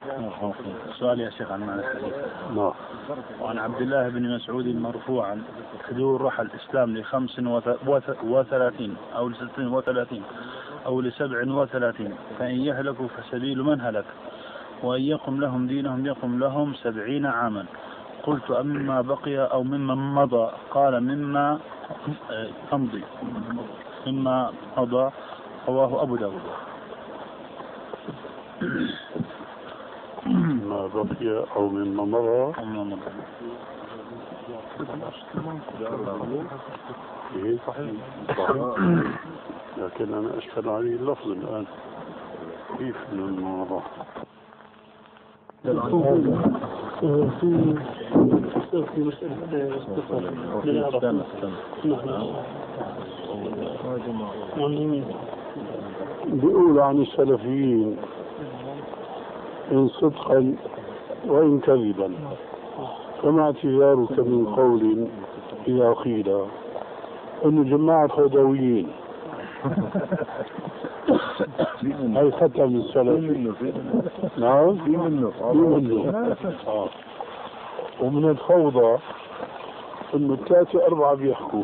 سؤال يا شيخ عن معنى الحديث. نعم. وعن عبد الله بن مسعود مرفوعا: حدود رحى الإسلام ل35 أو ل36 أو ل37، فإن يهلكوا فسبيل من هلك، وإن يقم لهم دينهم يقم لهم 70 عاما. قلت: أمما بقي أو ممن مضى؟ قال: مما تمضي، مما مضى. رواه أبو داود. ما بقي أو مما مضى. إيه صحيح. لكن أنا أشكل عليه اللفظ الآن، كيف مما مضى؟ في مسألة بيقول عن السلفيين إن صدقا وإن كذبا، فما اعتذارك من قول إذا قيل إنه جماعة خدويين؟ هاي خطأ من السلف. نعم، في منه. ومن الفوضى إنه 3-4 بيحكوا،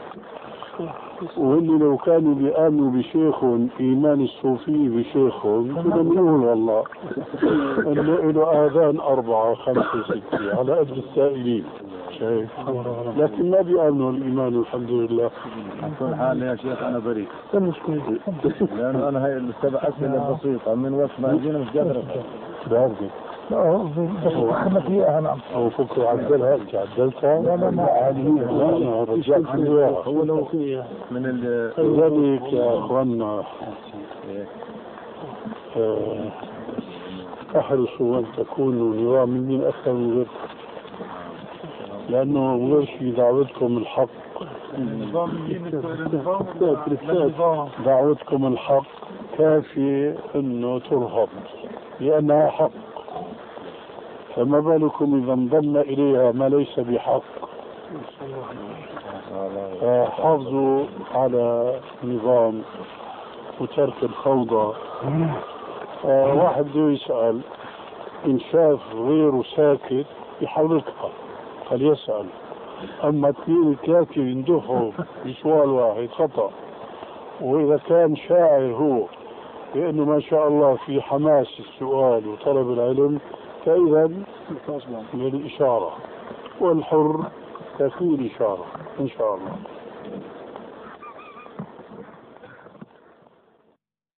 وإنه لو كانوا بيآمنوا بشيخهم إيمان الصوفي بشيخهم كنا بنقول والله إنه له آذان 4 5 6 على قد السائلين، شايف؟ لكن ما بيآمنوا الإيمان الحمد لله. على كل حال يا شيخ أنا بريء، لأنه أنا هاي السبع أسئلة بسيطة من وقت ما أجينا مش قادر بعرفك. احنا فيها. نعم. أو فكر عدلها، عدلتها. لا عادية. لا رجعت فيها. هو لو من ذلك يا أخوانا احرصوا أن تكونوا نظاميين أكثر من غيركم، لأنه غير في دعوتكم الحق. دعوتكم الحق كافي أنه ترهب لأنها حق، فما بالكم إذا انضم إليها ما ليس بحق. حافظوا على نظام وترك الفوضى. واحد بده يسأل، إن شاف غيره ساكت يحركها فليسأل، أما 2-3 يندفعوا بسؤال واحد خطأ. وإذا كان شاعر هو لأنه ما شاء الله في حماس السؤال وطلب العلم، فإذا للإشارة، والحر تكون إشارة إن شاء الله.